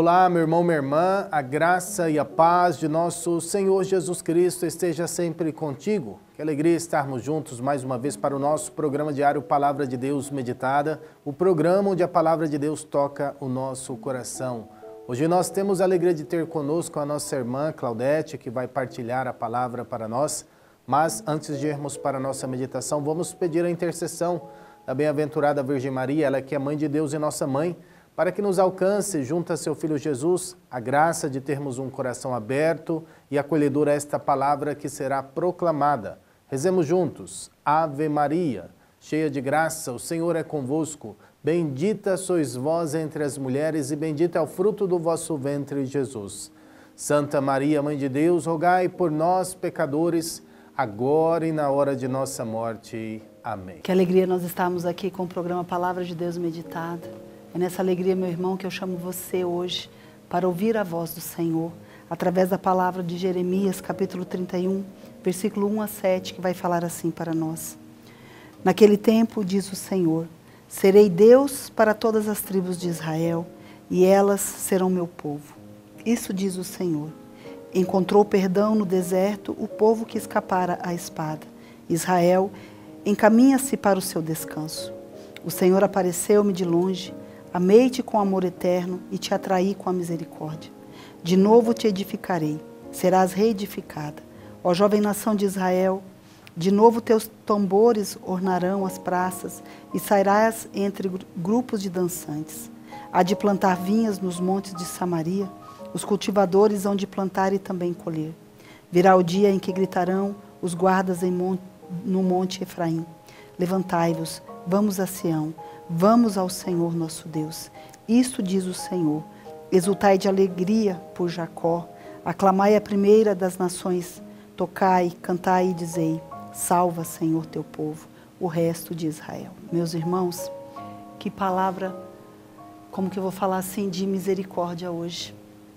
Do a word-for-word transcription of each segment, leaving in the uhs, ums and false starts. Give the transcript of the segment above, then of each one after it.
Olá, meu irmão, minha irmã, a graça e a paz de nosso Senhor Jesus Cristo esteja sempre contigo. Que alegria estarmos juntos mais uma vez para o nosso programa diário Palavra de Deus Meditada, o programa onde a Palavra de Deus toca o nosso coração. Hoje nós temos a alegria de ter conosco a nossa irmã Claudete, que vai partilhar a palavra para nós. Mas antes de irmos para a nossa meditação, vamos pedir a intercessão da bem-aventurada Virgem Maria, ela que é Mãe de Deus e nossa Mãe, para que nos alcance, junto a seu Filho Jesus, a graça de termos um coração aberto e acolhedor a esta palavra que será proclamada. Rezemos juntos. Ave Maria, cheia de graça, o Senhor é convosco. Bendita sois vós entre as mulheres e bendito é o fruto do vosso ventre, Jesus. Santa Maria, Mãe de Deus, rogai por nós, pecadores, agora e na hora de nossa morte. Amém. Que alegria nós estamos aqui com o programa Palavra de Deus Meditada. É nessa alegria, meu irmão, que eu chamo você hoje para ouvir a voz do Senhor, através da palavra de Jeremias, capítulo trinta e um, versículo um a sete, que vai falar assim para nós. Naquele tempo, diz o Senhor, serei Deus para todas as tribos de Israel, e elas serão meu povo. Isso diz o Senhor. Encontrou perdão no deserto o povo que escapara à espada. Israel encaminha-se para o seu descanso. O Senhor apareceu-me de longe, amei-te com amor eterno e te atraí com a misericórdia. De novo te edificarei, serás reedificada. Ó jovem nação de Israel, de novo teus tambores ornarão as praças e sairás entre grupos de dançantes. Há de plantar vinhas nos montes de Samaria, os cultivadores hão de plantar e também colher. Virá o dia em que gritarão os guardas em monte, no monte Efraim. Levantai-vos, vamos a Sião, vamos ao Senhor nosso Deus. Isto diz o Senhor. Exultai de alegria por Jacó. Aclamai a primeira das nações. Tocai, cantai e dizei, salva, Senhor, teu povo, o resto de Israel. Meus irmãos, que palavra, como que eu vou falar assim, de misericórdia hoje.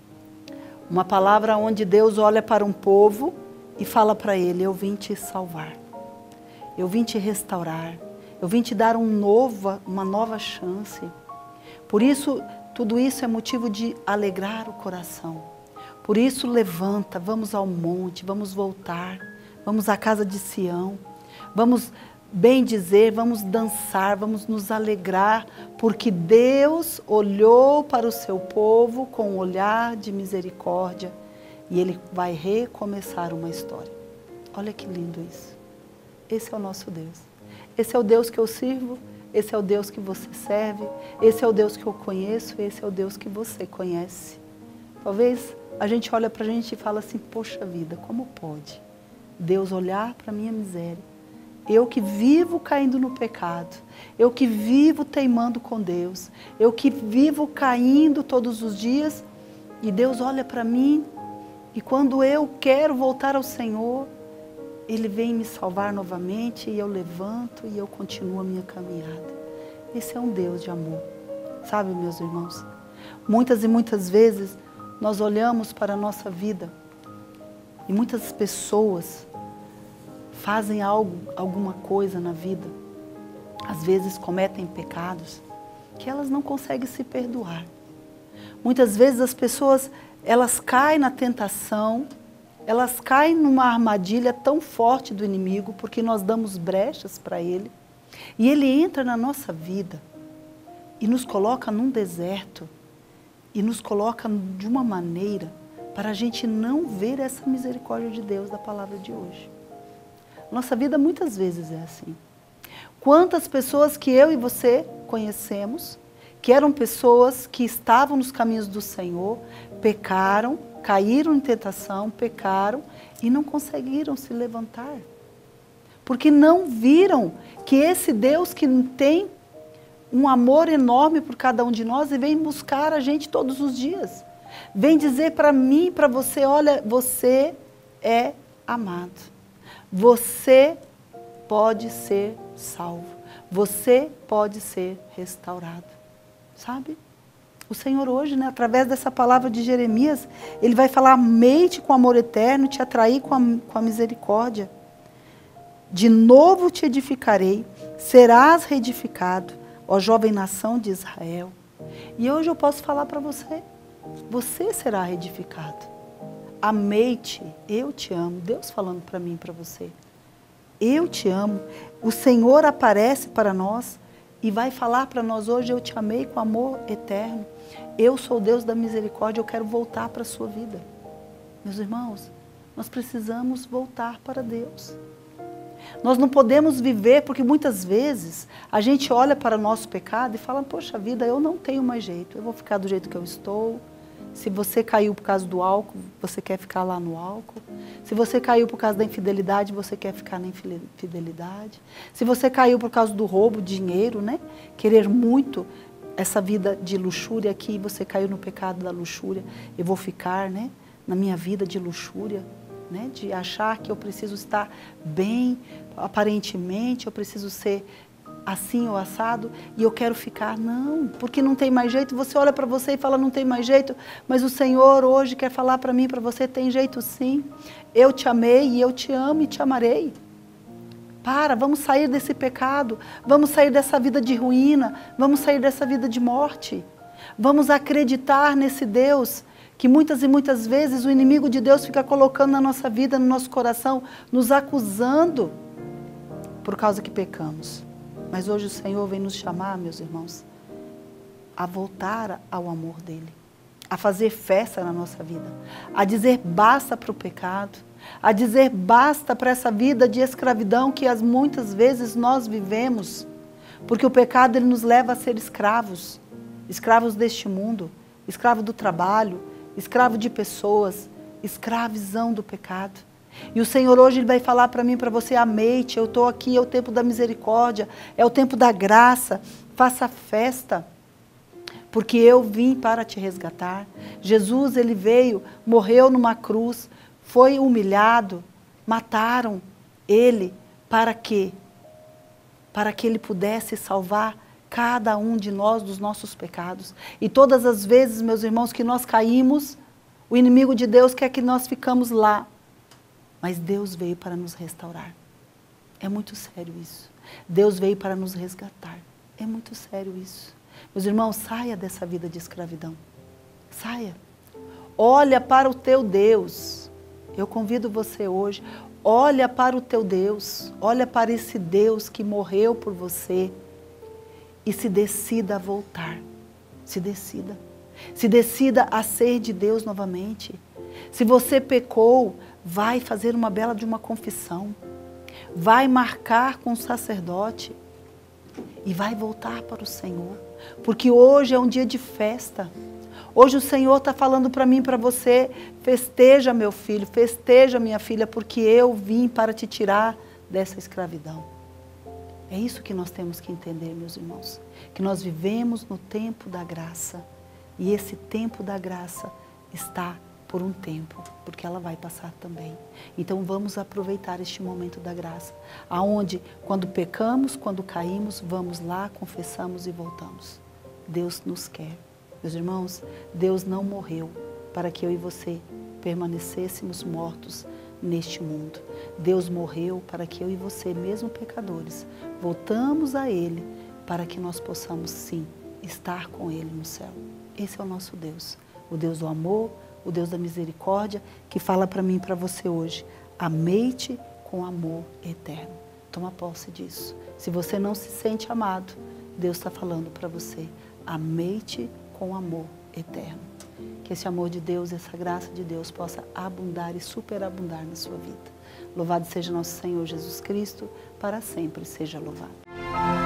Uma palavra onde Deus olha para um povo e fala para ele, eu vim te salvar. Eu vim te restaurar. Eu vim te dar um nova, uma nova chance. Por isso, tudo isso é motivo de alegrar o coração. Por isso, levanta, vamos ao monte, vamos voltar, vamos à casa de Sião, vamos bem dizer, vamos dançar, vamos nos alegrar, porque Deus olhou para o seu povo com um olhar de misericórdia e Ele vai recomeçar uma história. Olha que lindo isso. Esse é o nosso Deus. Esse é o Deus que eu sirvo, esse é o Deus que você serve, esse é o Deus que eu conheço, esse é o Deus que você conhece. Talvez a gente olha para a gente e fala assim, poxa vida, como pode Deus olhar para a minha miséria? Eu que vivo caindo no pecado, eu que vivo teimando com Deus, eu que vivo caindo todos os dias, e Deus olha para mim, e quando eu quero voltar ao Senhor, Ele vem me salvar novamente e eu levanto e eu continuo a minha caminhada. Esse é um Deus de amor. Sabe, meus irmãos? Muitas e muitas vezes nós olhamos para a nossa vida e muitas pessoas fazem algo, alguma coisa na vida. Às vezes cometem pecados que elas não conseguem se perdoar. Muitas vezes as pessoas, elas caem na tentação, elas caem numa armadilha tão forte do inimigo, porque nós damos brechas para ele, e ele entra na nossa vida e nos coloca num deserto, e nos coloca de uma maneira para a gente não ver essa misericórdia de Deus da palavra de hoje. Nossa vida muitas vezes é assim. Quantas pessoas que eu e você conhecemos, que eram pessoas que estavam nos caminhos do Senhor, pecaram, caíram em tentação, pecaram e não conseguiram se levantar. Porque não viram que esse Deus que tem um amor enorme por cada um de nós e vem buscar a gente todos os dias. Vem dizer para mim e para você, olha, você é amado. Você pode ser salvo. Você pode ser restaurado. Sabe? O Senhor hoje, né, através dessa palavra de Jeremias, Ele vai falar, amei-te com amor eterno, te atraí com a, com a misericórdia. De novo te edificarei, serás reedificado, ó jovem nação de Israel. E hoje eu posso falar para você, Você será edificado. Amei-te, eu te amo. Deus falando para mim e para você. Eu te amo. O Senhor aparece para nós e vai falar para nós hoje, eu te amei com amor eterno. Eu sou o Deus da misericórdia, eu quero voltar para a sua vida. Meus irmãos, nós precisamos voltar para Deus. Nós não podemos viver, porque muitas vezes a gente olha para o nosso pecado e fala, poxa vida, eu não tenho mais jeito, eu vou ficar do jeito que eu estou. Se você caiu por causa do álcool, você quer ficar lá no álcool. Se você caiu por causa da infidelidade, você quer ficar na infidelidade. Se você caiu por causa do roubo, dinheiro, né? Querer muito essa vida de luxúria aqui, você caiu no pecado da luxúria, eu vou ficar, né? Na minha vida de luxúria, né? De achar que eu preciso estar bem, aparentemente, eu preciso ser assim ou assado, e eu quero ficar, não, porque não tem mais jeito. Você olha para você e fala, não tem mais jeito, mas o Senhor hoje quer falar para mim, para você, tem jeito sim. Eu te amei e eu te amo e te amarei. Para, vamos sair desse pecado, vamos sair dessa vida de ruína, vamos sair dessa vida de morte. Vamos acreditar nesse Deus que muitas e muitas vezes o inimigo de Deus fica colocando na nossa vida, no nosso coração, nos acusando por causa que pecamos. Mas hoje o Senhor vem nos chamar, meus irmãos, a voltar ao amor dEle, a fazer festa na nossa vida, a dizer basta para o pecado, a dizer basta para essa vida de escravidão que as muitas vezes nós vivemos, porque o pecado ele nos leva a ser escravos, escravos deste mundo, escravo do trabalho, escravo de pessoas, escravizão do pecado. E o Senhor hoje ele vai falar para mim, para você, amei-te, eu estou aqui, é o tempo da misericórdia, é o tempo da graça, faça festa, porque eu vim para te resgatar. Jesus, ele veio, morreu numa cruz, foi humilhado, mataram ele, para quê? Para que ele pudesse salvar cada um de nós dos nossos pecados. E todas as vezes, meus irmãos, que nós caímos, o inimigo de Deus quer que nós ficamos lá. Mas Deus veio para nos restaurar. É muito sério isso. Deus veio para nos resgatar. É muito sério isso. Meus irmãos, saia dessa vida de escravidão. Saia. Olha para o teu Deus. Eu convido você hoje, olha para o teu Deus. Olha para esse Deus que morreu por você. E se decida a voltar. Se decida. Se decida a ser de Deus novamente. Se você pecou, vai fazer uma bela de uma confissão, vai marcar com o sacerdote e vai voltar para o Senhor, porque hoje é um dia de festa. Hoje o Senhor está falando para mim e para você, festeja meu filho, festeja minha filha, porque eu vim para te tirar dessa escravidão. É isso que nós temos que entender, meus irmãos, que nós vivemos no tempo da graça e esse tempo da graça está por um tempo, porque ela vai passar também. Então vamos aproveitar este momento da graça, aonde quando pecamos, quando caímos, vamos lá, confessamos e voltamos. Deus nos quer. Meus irmãos, Deus não morreu para que eu e você permanecêssemos mortos neste mundo. Deus morreu para que eu e você, mesmo pecadores, voltamos a Ele para que nós possamos sim estar com Ele no céu. Esse é o nosso Deus, o Deus do amor, o Deus da misericórdia, que fala para mim e para você hoje, amei-te com amor eterno. Toma posse disso. Se você não se sente amado, Deus está falando para você, amei-te com amor eterno. Que esse amor de Deus, essa graça de Deus possa abundar e superabundar na sua vida. Louvado seja nosso Senhor Jesus Cristo, para sempre seja louvado.